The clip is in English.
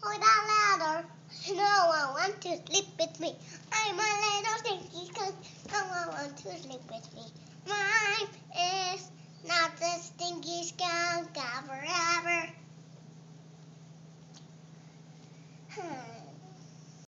Hold that ladder. No one wants to sleep with me. I'm a little stinky skunk. No one wants to sleep with me. My